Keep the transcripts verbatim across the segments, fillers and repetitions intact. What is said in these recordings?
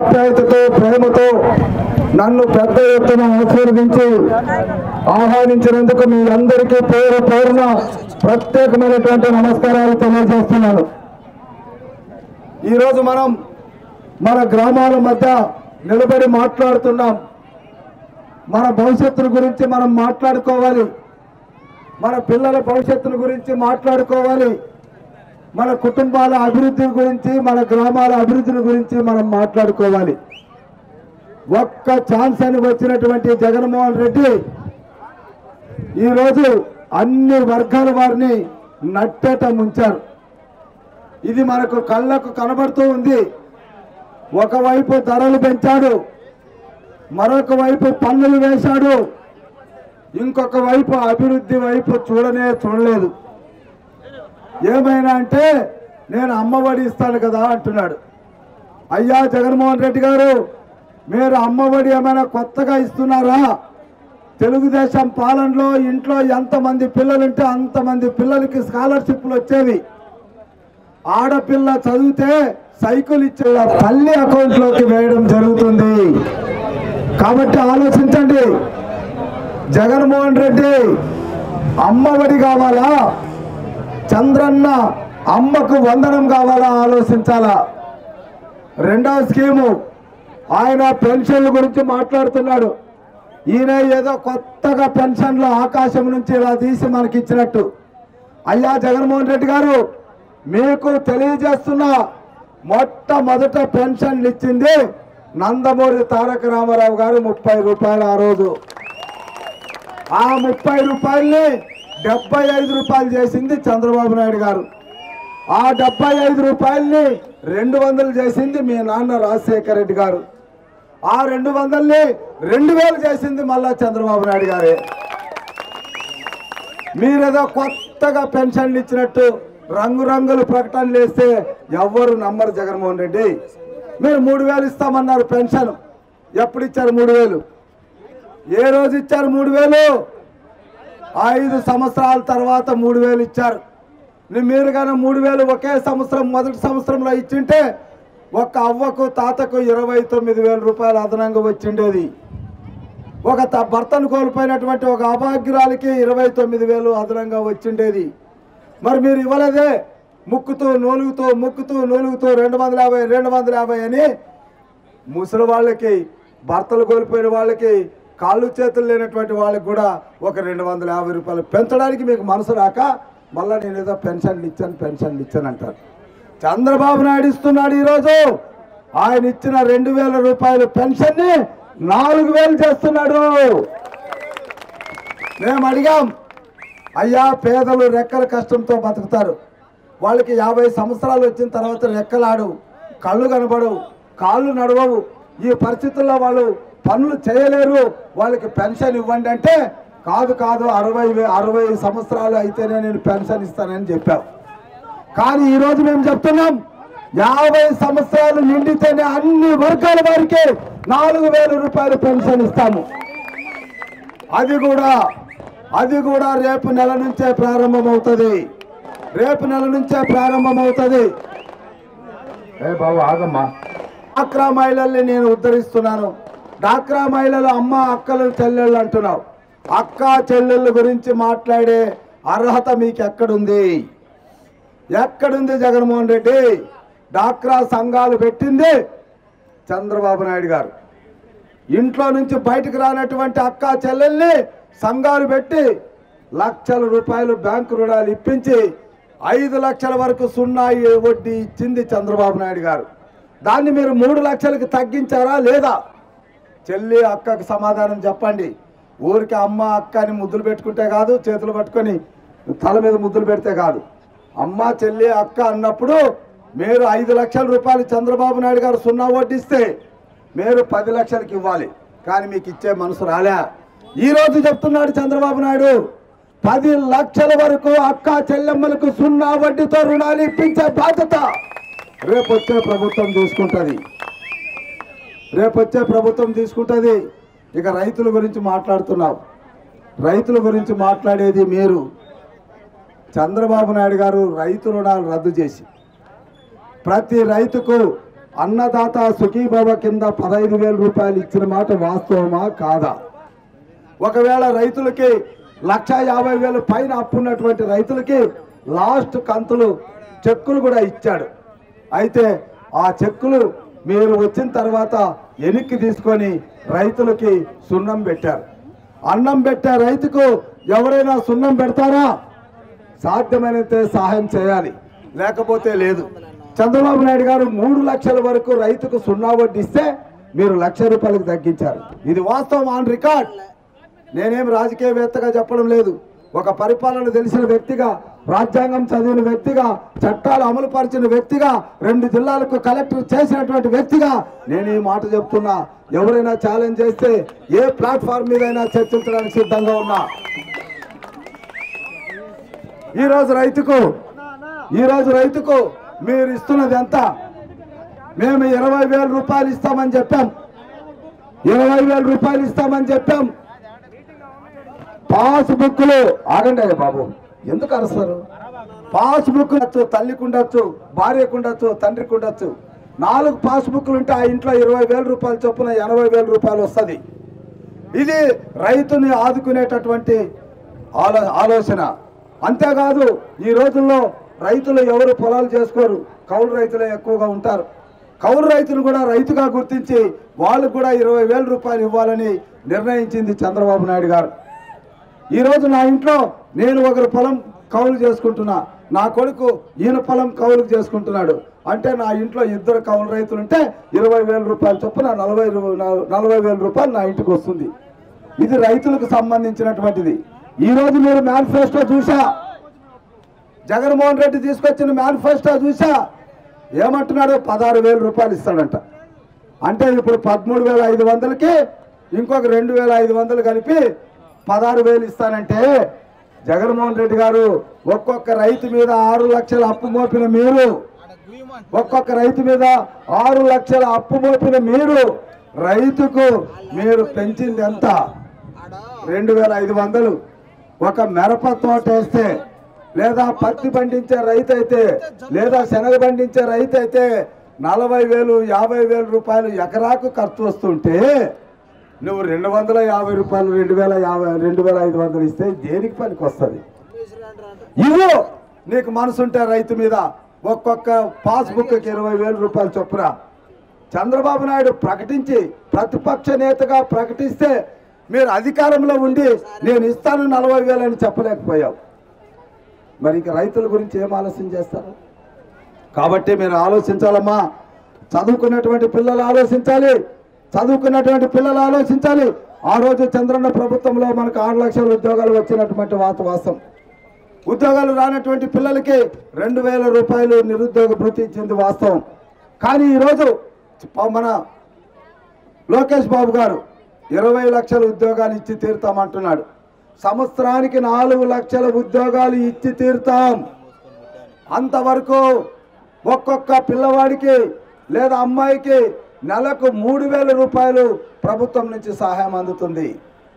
ఆప్యాయతతో ప్రేమతో నన్ను పెద్ద ఎత్తున ఆశీర్వదించి ఆహ్వానించినందుకు మీ అందరికీ పేరు పేరున ప్రత్యేకమైనటువంటి నమస్కారాలు తెలియజేస్తున్నాను. ఈరోజు మనం మన గ్రామాల మధ్య నిలబడి మాట్లాడుతున్నాం. మన భవిష్యత్తు గురించి మనం మాట్లాడుకోవాలి, మన పిల్లల భవిష్యత్తును గురించి మాట్లాడుకోవాలి, మన కుటుంబాల అభివృద్ధి గురించి, మన గ్రామాల అభివృద్ధిని గురించి మనం మాట్లాడుకోవాలి. ఒక్క ఛాన్స్ అని వచ్చినటువంటి జగన్మోహన్ రెడ్డి ఈరోజు అన్ని వర్గాల వారిని నట్టేట ముంచారు. ఇది మనకు కళ్ళకు కనబడుతూ ఉంది. ఒకవైపు ధరలు పెంచాడు, మరొక వైపు పన్నులు వేశాడు, ఇంకొక వైపు అభివృద్ధి వైపు చూడనే చూడలేదు. ఏమైనా అంటే నేను అమ్మఒడి ఇస్తాను కదా అంటున్నాడు. అయ్యా జగన్మోహన్ రెడ్డి గారు, మీరు అమ్మఒడి ఏమైనా కొత్తగా ఇస్తున్నారా? తెలుగుదేశం పాలనలో ఇంట్లో ఎంతమంది పిల్లలుంటే అంతమంది పిల్లలకి స్కాలర్షిప్లు వచ్చేవి. ఆడపిల్ల చదివితే సైకిల్ ఇచ్చే తల్లి అకౌంట్లోకి వేయడం జరుగుతుంది. కాబట్టి ఆలోచించండి, జగన్మోహన్ రెడ్డి అమ్మఒడి కావాలా, చంద్రన్న అమ్మకు వందనం కావాలా ఆలోచించాలా. రెండవ స్కీము ఆయన పెన్షన్ల గురించి మాట్లాడుతున్నాడు. ఈయన ఏదో కొత్తగా పెన్షన్లు ఆకాశం నుంచి ఇలా తీసి మనకి ఇచ్చినట్టు. అయ్యా జగన్మోహన్ రెడ్డి గారు, మీకు తెలియజేస్తున్నా, మొట్టమొదట పెన్షన్లు ఇచ్చింది నందమూరి తారక రామారావు గారు ముప్పై రూపాయలు ఆ రోజు. ఆ ముప్పై రూపాయల్ని డెబ్బై ఐదు రూపాయలు చేసింది చంద్రబాబు నాయుడు గారు. ఆ డెబ్బై ఐదు రూపాయల్ని రెండు వందలు చేసింది మీ నాన్న రాజశేఖర రెడ్డి గారు. ఆ రెండు వందల్ని రెండు వేలు చేసింది మళ్ళా చంద్రబాబు నాయుడు గారే. మీరేదో కొత్తగా పెన్షన్లు ఇచ్చినట్టు రంగురంగుల ప్రకటనలు వేస్తే ఎవ్వరు నమ్మరు. జగన్మోహన్ రెడ్డి, మీరు మూడు వేలు ఇస్తామన్నారు పెన్షన్. ఎప్పుడు ఇచ్చారు మూడు వేలు? ఏ రోజు ఇచ్చారు మూడు వేలు? ఐదు సంవత్సరాల తర్వాత మూడు వేలు ఇచ్చారు. మీరు కానీ మూడు వేలు ఒకే సంవత్సరం మొదటి సంవత్సరంలో ఇచ్చింటే ఒక అవ్వకు తాతకు ఇరవై తొమ్మిది వేల రూపాయలు అదనంగా వచ్చిండేది. ఒక భర్తను కోల్పోయినటువంటి ఒక అభాగ్యురాలకి ఇరవై తొమ్మిది వేలు అదనంగా వచ్చిండేది. మరి మీరు ఇవ్వలేదే. ముక్కుతూ నూలుగుతూ ముక్కుతూ నూలుగుతూ రెండు వందల యాభై రెండు వందల యాభై అని ముసలి వాళ్ళకి, భర్తలు కోల్పోయిన వాళ్ళకి, కాళ్ళు చేతులు లేనటువంటి వాళ్ళకి కూడా ఒక రెండు వందల యాభై రూపాయలు పెంచడానికి మీకు మనసు రాక మళ్ళీ నేను ఏదో పెన్షన్లు ఇచ్చాను పెన్షన్లు ఇచ్చాను అంటారు. చంద్రబాబు నాయుడు ఇస్తున్నాడు. ఈరోజు ఆయన ఇచ్చిన రెండు వేల రూపాయల పెన్షన్ని నాలుగు వేలు చేస్తున్నాడు. మేము అడిగాం, అయ్యా పేదలు రెక్కల కష్టంతో బతుకుతారు, వాళ్ళకి యాభై సంవత్సరాలు వచ్చిన తర్వాత రెక్కలాడు, కళ్ళు కనబడవు, కాళ్ళు నడవవు, ఈ పరిస్థితుల్లో వాళ్ళు పనులు చేయలేరు, వాళ్ళకి పెన్షన్ ఇవ్వండి అంటే కాదు కాదు అరవై అరవై సంవత్సరాలు అయితేనే నేను పెన్షన్ ఇస్తానని చెప్పావు. కానీ ఈరోజు మేము చెప్తున్నాం, యాభై సంవత్సరాలు నిండితేనే అన్ని వర్గాల వారికి నాలుగు వేల రూపాయలు పెన్షన్ ఇస్తాము. అది కూడా అది కూడా రేపు నెల నుంచే ప్రారంభమవుతుంది. రేపు నెల నుంచే ప్రారంభమవుతుంది. ఏ బాబు ఆగమ్మా. డాక్రా మహిళల్ని నేను ఉద్ధరిస్తున్నాను. డాక్రా మహిళలు అమ్మ అక్కలు చెల్లెళ్ళు అంటున్నావు. అక్క చెల్లెళ్ళ గురించి మాట్లాడే అర్హత మీకు ఎక్కడుంది? ఎక్కడుంది జగన్మోహన్ రెడ్డి? డాక్రా సంఘాలు పెట్టింది చంద్రబాబు నాయుడు గారు. ఇంట్లో నుంచి బయటకు రానటువంటి అక్క చెల్లెల్ని సంఘాలు పెట్టి లక్షల రూపాయలు బ్యాంకు రుణాలు ఇప్పించి ఐదు లక్షల వరకు సున్నా వడ్డీ ఇచ్చింది చంద్రబాబు నాయుడు గారు. దాన్ని మీరు మూడు లక్షలకి తగ్గించారా లేదా? చెల్లి అక్కకు సమాధానం చెప్పండి. ఊరికి అమ్మ అక్క అని ముద్దులు పెట్టుకుంటే కాదు, చేతులు పట్టుకొని తల మీద ముద్దులు పెడితే కాదు. అమ్మ చెల్లి అక్క అన్నప్పుడు మీరు ఐదు లక్షల రూపాయలు చంద్రబాబు నాయుడు గారు సున్నా వడ్డిస్తే మీరు పది లక్షలకి ఇవ్వాలి. కానీ మీకు ఇచ్చే మనసు రాలే. ఈరోజు చెప్తున్నాడు చంద్రబాబు నాయుడు, పది లక్షల వరకు అక్క చెల్లెమ్మలకు సున్నా వడ్డీతో రుణాలు ఇప్పించే బాధ్యత రేపు వచ్చే ప్రభుత్వం తీసుకుంటుంది. రేపు వచ్చే ప్రభుత్వం తీసుకుంటుంది. ఇక రైతుల గురించి మాట్లాడుతున్నావు. రైతుల గురించి మాట్లాడేది మీరు. చంద్రబాబు నాయుడు గారు రైతు రుణాలు రద్దు చేసి ప్రతి రైతుకు అన్నదాత సుఖీభవ కింద పదహైదు వేల రూపాయలు ఇచ్చిన మాట వాస్తవమా కాదా? ఒకవేళ రైతులకి లక్ష యాభై వేలు పైన అప్పున్నటువంటి రైతులకి లాస్ట్ కంతులు చెక్కులు కూడా ఇచ్చాడు. అయితే ఆ చెక్కులు మీరు వచ్చిన తర్వాత వెనక్కి తీసుకొని రైతులకి సున్నం పెట్టారు. అన్నం పెట్టే రైతుకు ఎవరైనా సున్నం పెడతారా? సాధ్యమైనంత సహాయం చేయాలి, లేకపోతే లేదు. చంద్రబాబు నాయుడు గారు మూడు లక్షల వరకు రైతుకు సున్నా వడ్డిస్తే మీరు లక్ష రూపాయలకు తగ్గించారు. ఇది వాస్తవం, ఆన్ రికార్డ్. నేనేం రాజకీయవేత్తగా చెప్పడం లేదు. ఒక పరిపాలన తెలిసిన వ్యక్తిగా, రాజ్యాంగం చదివిన వ్యక్తిగా, చట్టాలు అమలు పరిచిన వ్యక్తిగా, రెండు జిల్లాలకు కలెక్టర్ చేసినటువంటి వ్యక్తిగా నేను ఈ మాట చెప్తున్నా. ఎవరైనా ఛాలెంజ్ చేస్తే ఏ ప్లాట్ఫామ్ మీదైనా చర్చించడానికి సిద్ధంగా ఉన్నా. ఈరోజు రైతుకు ఈరోజు రైతుకు మీరు ఇస్తున్నది ఎంత? మేము ఇరవై వేల రూపాయలు ఇస్తామని చెప్పాం. ఇరవై వేల రూపాయలు ఇస్తామని చెప్పాం. పాస్బుక్లు ఆగండి అయ్యా బాబు, ఎందుకు అరుస్తారు? పాస్బుక్ తల్లికి ఉండొచ్చు, భార్యకు ఉండొచ్చు, తండ్రికి ఉండొచ్చు. నాలుగు పాస్బుక్లు ఉంటే ఆ ఇంట్లో ఇరవై వేల రూపాయలు చొప్పున ఎనభై వేల రూపాయలు వస్తుంది. ఇది రైతుని ఆదుకునేటటువంటి ఆలో ఆలోచన. అంతేకాదు, ఈ రోజుల్లో రైతులు ఎవరు పొలాలు చేసుకోరు, కౌలు రైతులే ఎక్కువగా ఉంటారు. కౌలు రైతును కూడా రైతుగా గుర్తించి వాళ్ళకు కూడా ఇరవై వేల రూపాయలు ఇవ్వాలని నిర్ణయించింది చంద్రబాబు నాయుడు గారు. ఈరోజు నా ఇంట్లో నేను ఒకరి పొలం కౌలు చేసుకుంటున్నా, నా కొడుకు ఈయన పొలం కౌలుకు చేసుకుంటున్నాడు. అంటే నా ఇంట్లో ఇద్దరు కౌలు రైతులు ఉంటే ఇరవై వేల రూపాయలు చొప్పున నలభై నలభై వేల రూపాయలు నా ఇంటికి వస్తుంది. ఇది రైతులకు సంబంధించినటువంటిది. ఈరోజు మీరు మేనిఫెస్టో చూసా, జగన్మోహన్ రెడ్డి తీసుకొచ్చిన మేనిఫెస్టో చూసా, ఏమంటున్నాడు? పదహారు వేల రూపాయలు ఇస్తాడంట. అంటే ఇప్పుడు పదమూడు వేల ఐదు వందలకి ఇంకొక రెండు వేల ఐదు వందలు కలిపి పదహారు వేలు ఇస్తానంటే, జగన్మోహన్ రెడ్డి గారు ఒక్కొక్క రైతు మీద ఆరు లక్షల అప్పు మోపిన మీరు ఒక్కొక్క రైతు మీద ఆరు లక్షల అప్పు మోపిన మీరు రైతుకు మీరు పెంచింది ఎంత? రెండు వేల ఐదు వందలు. ఒక మిరప తోట వేస్తే, లేదా పత్తి పండించే రైతు అయితే, లేదా శనగ పండించే రైతు అయితే నలభై వేలు యాభై వేల రూపాయలు ఎకరాకు ఖర్చు వస్తుంటే నువ్వు రెండు వందల యాభై రూపాయలు రెండు వేల యాభై రెండు వేల ఐదు వందలు ఇస్తే దేనికి పనికి వస్తుంది? ఇవో నీకు మనసుంటే రైతు మీద ఒక్కొక్క పాస్బుక్కి ఇరవై వేల రూపాయలు చొప్పున చంద్రబాబు నాయుడు ప్రకటించి ప్రతిపక్ష నేతగా ప్రకటిస్తే మీరు అధికారంలో ఉండి నేను ఇస్తాను నలభై వేలు అని చెప్పలేకపోయావు. మరి ఇక రైతుల గురించి ఏం ఆలోచన చేస్తారు? కాబట్టి మీరు ఆలోచించాలమ్మా. చదువుకున్నటువంటి పిల్లలు ఆలోచించాలి, చదువుకున్నటువంటి పిల్లలు ఆలోచించాలి. ఆ రోజు చంద్రన్న ప్రభుత్వంలో మనకు ఆరు లక్షల ఉద్యోగాలు వచ్చినటువంటి వాత వాస్తవం. ఉద్యోగాలు రానటువంటి పిల్లలకి రెండు వేల రూపాయలు నిరుద్యోగ భృతి ఇచ్చింది వాస్తవం. కానీ ఈరోజు మన లోకేష్ బాబు గారు ఇరవై లక్షల ఉద్యోగాలు ఇచ్చి తీరుతామంటున్నాడు. సంవత్సరానికి నాలుగు లక్షల ఉద్యోగాలు ఇచ్చి తీరుతాం. అంతవరకు ఒక్కొక్క పిల్లవాడికి లేదా అమ్మాయికి నెలకు మూడు వేల రూపాయలు ప్రభుత్వం నుంచి సహాయం అందుతుంది.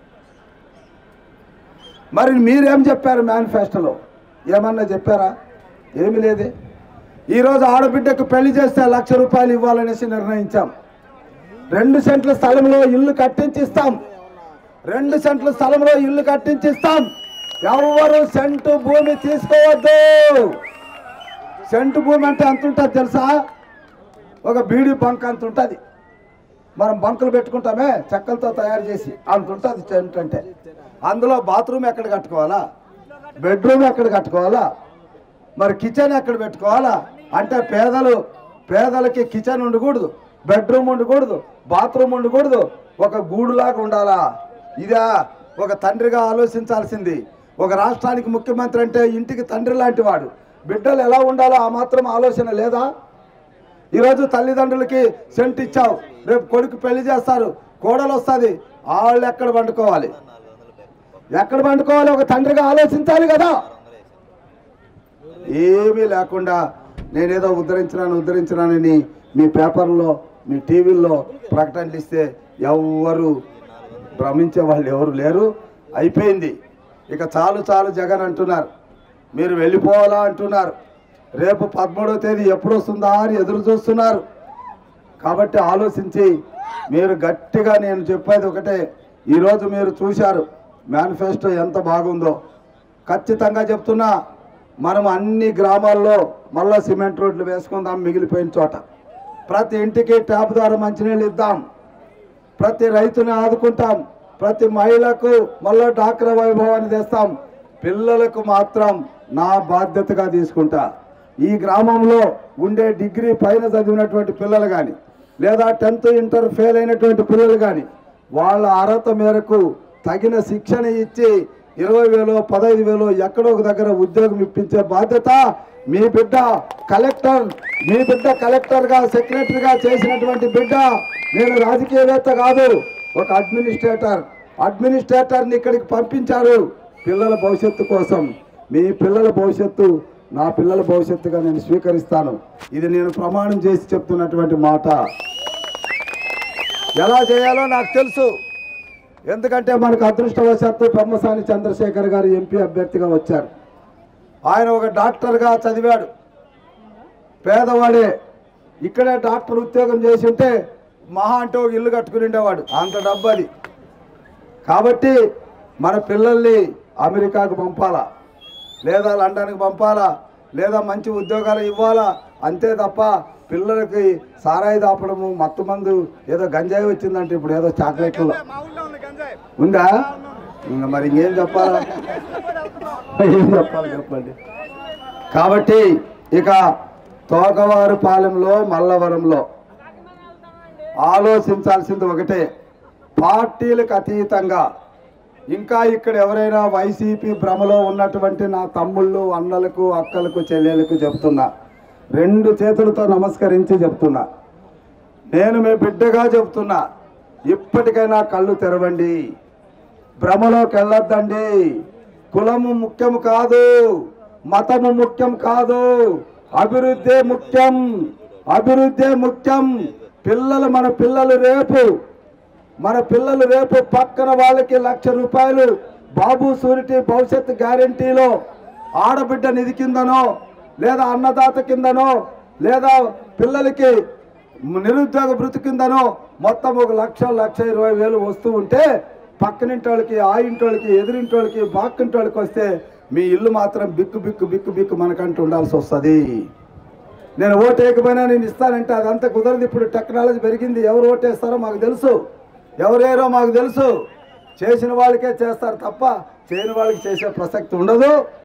మరి మీరేం చెప్పారు మేనిఫెస్టోలో? ఏమన్నా చెప్పారా? ఏమీ లేదే. ఈరోజు ఆడబిడ్డకు పెళ్లి చేస్తే లక్ష రూపాయలు ఇవ్వాలనేసి నిర్ణయించాం. రెండు సెంట్ల స్థలంలో ఇల్లు కట్టించిస్తాం. రెండు సెంట్ల స్థలంలో ఇల్లు కట్టించిస్తాం. ఎవరు సెంటు భూమి తీసుకోవద్దు. సెంటు భూమి అంటే ఎంత ఉంటుంది తెలుసా? ఒక బీడీ బంక్ అంత ఉంటుంది. మనం బంకులు పెట్టుకుంటామే చెక్కలతో తయారు చేసి, అంత ఉంటుంది సెంటు అంటే. అందులో బాత్రూమ్ ఎక్కడ కట్టుకోవాలా, బెడ్రూమ్ ఎక్కడ కట్టుకోవాలా, మరి కిచెన్ ఎక్కడ పెట్టుకోవాలా? అంటే పేదలు పేదలకి కిచెన్ ఉండకూడదు, బెడ్రూమ్ ఉండకూడదు, బాత్రూమ్ ఉండకూడదు, ఒక గూడులాగా ఉండాలా? ఇదా ఒక తండ్రిగా ఆలోచించాల్సింది. ఒక రాష్ట్రానికి ముఖ్యమంత్రి అంటే ఇంటికి తండ్రి లాంటి వాడు. బిడ్డలు ఎలా ఉండాలో ఆ మాత్రం ఆలోచన లేదా? ఈరోజు తల్లిదండ్రులకి సెంట్ ఇచ్చావు, రేపు కొడుకు పెళ్లి చేస్తారు, కోడలు వస్తుంది, వాళ్ళు ఎక్కడ వండుకోవాలి? ఎక్కడ వండుకోవాలి? ఒక తండ్రిగా ఆలోచించాలి కదా. ఏమీ లేకుండా నేనేదో ఉద్ధరించినాను ఉద్ధరించినానని మీ పేపర్లో మీ టీవీల్లో ప్రకటనలు ఇస్తే ఎవరు భ్రమించే వాళ్ళు ఎవరు లేరు. అయిపోయింది, ఇక చాలు చాలు జగన్ అంటున్నారు. మీరు వెళ్ళిపోవాలా అంటున్నారు. రేపు పదమూడవ తేదీ ఎప్పుడు వస్తుందా అని ఎదురు చూస్తున్నారు. కాబట్టి ఆలోచించి మీరు గట్టిగా, నేను చెప్పేది ఒకటే, ఈరోజు మీరు చూశారు మేనిఫెస్టో ఎంత బాగుందో. ఖచ్చితంగా చెప్తున్నా, మనం అన్ని గ్రామాల్లో మళ్ళా సిమెంట్ రోడ్లు వేసుకుందాం. మిగిలిపోయిన చోట ప్రతి ఇంటికి ట్యాప్ ద్వారా మంచినీళ్ళు ఇద్దాం. ప్రతి రైతుని ఆదుకుంటాం. ప్రతి మహిళకు మళ్ళా డాక్రా వైభవాన్ని తెస్తాం. పిల్లలకు మాత్రం నా బాధ్యతగా తీసుకుంటా. ఈ గ్రామంలో ఉండే డిగ్రీ పైన చదివినటువంటి పిల్లలు కానీ, లేదా టెన్త్ ఇంటర్ ఫెయిల్ అయినటువంటి పిల్లలు కానీ, వాళ్ళ అర్హత మేరకు తగిన శిక్షణ ఇచ్చి ఇరవై వేలు పదహైదు వేలు ఎక్కడో ఒక దగ్గర ఉద్యోగం ఇప్పించే బాధ్యత మీ బిడ్డ కలెక్టర్, మీ బిడ్డ కలెక్టర్గా సెక్రటరీగా చేసినటువంటి బిడ్డ. నేను రాజకీయవేత్త కాదు, ఒక అడ్మినిస్ట్రేటర్. అడ్మినిస్ట్రేటర్ని ఇక్కడికి పంపించారు పిల్లల భవిష్యత్తు కోసం. మీ పిల్లల భవిష్యత్తు నా పిల్లల భవిష్యత్తుగా నేను స్వీకరిస్తాను. ఇది నేను ప్రమాణం చేసి చెప్తున్నటువంటి మాట. ఎలా చేయాలో నాకు తెలుసు. ఎందుకంటే మనకు అదృష్టవశాత్తు పెమ్మసాని చంద్రశేఖర్ గారు ఎంపీ అభ్యర్థిగా వచ్చారు. ఆయన ఒక డాక్టర్గా చదివాడు, పేదవాడే. ఇక్కడే డాక్టర్ ఉద్యోగం చేసి ఉంటే మహా అంటే ఒక ఇల్లు కట్టుకుని ఉండేవాడు, అంత డబ్బు అది. కాబట్టి మన పిల్లల్ని అమెరికాకు పంపాలా, లేదా లండన్కి పంపాలా, లేదా మంచి ఉద్యోగాలు ఇవ్వాలా, అంతే తప్ప పిల్లలకి సారాయి దాపడము, మత్తు మందు, ఏదో గంజాయి వచ్చిందంటే ఇప్పుడు ఏదో చాక్లెట్లు ఉందా, ఇంకా మరి ఇంకేం చెప్పాలా, ఏం చెప్పాలి చెప్పండి. కాబట్టి ఇక తోకవారిపాలెంలో మల్లవరంలో ఆలోచించాల్సింది ఒకటే, పార్టీలకు అతీతంగా ఇంకా ఇక్కడ ఎవరైనా వైసీపీ భ్రమలో ఉన్నటువంటి నా తమ్ముళ్ళు, అన్నలకు, అక్కలకు, చెల్లెలకు చెప్తున్నా, రెండు చేతులతో నమస్కరించి చెప్తున్నా, నేను మీ బిడ్డగా చెప్తున్నా, ఇప్పటికైనా కళ్ళు తెరవండి. భ్రమలోకి వెళ్ళొద్దండి. కులము ముఖ్యం కాదు, మతము ముఖ్యం కాదు, అభివృద్ధి ముఖ్యం. అభివృద్ధి ముఖ్యం. పిల్లలు, మన పిల్లలు రేపు మన పిల్లలు రేపు పక్కన వాళ్ళకి లక్ష రూపాయలు బాబు సూరిటీ భవిష్యత్తు గ్యారంటీలో ఆడబిడ్డ నిధి కిందనో, లేదా అన్నదాత కిందనో, లేదా పిల్లలకి నిరుద్యోగ భృతి కిందనో మొత్తం ఒక లక్ష లక్ష ఇరవై వేలు వస్తూ ఉంటే, పక్కనింటి వాళ్ళకి, ఆ ఇంటి వాళ్ళకి, ఎదురింటి వాళ్ళకి, బాక్కింటి వాళ్ళకి వస్తే మీ ఇల్లు మాత్రం బిక్కు బిక్కు బిక్కు బిక్కు మనకంటూ ఉండాల్సి వస్తుంది. నేను ఓటు వేయకపోయినా నేను ఇస్తానంటే అదంతా కుదరదు. ఇప్పుడు టెక్నాలజీ పెరిగింది. ఎవరు ఓటేస్తారో మాకు తెలుసు, ఎవరేరో మాకు తెలుసు. చేసిన వాళ్ళకే చేస్తారు తప్ప చేయని వాళ్ళకి చేసే ప్రసక్తి ఉండదు.